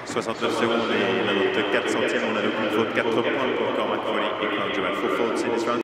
69 secondes et il a donc 4 centièmes. On a donc une faute 4 points pour Cormac Foley et Cloud Jewel. 4 faults in this round.